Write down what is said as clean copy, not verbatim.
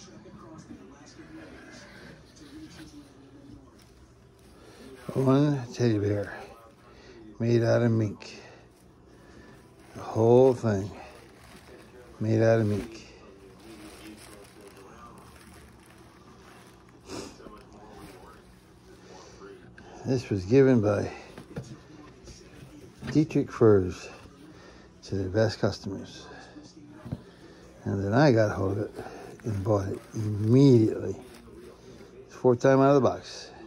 One teddy bear made out of mink. The whole thing made out of mink. This was given by Dittrich Furs to their best customers. And then I got a hold of it and bought it immediately. It's 4th time out of the box.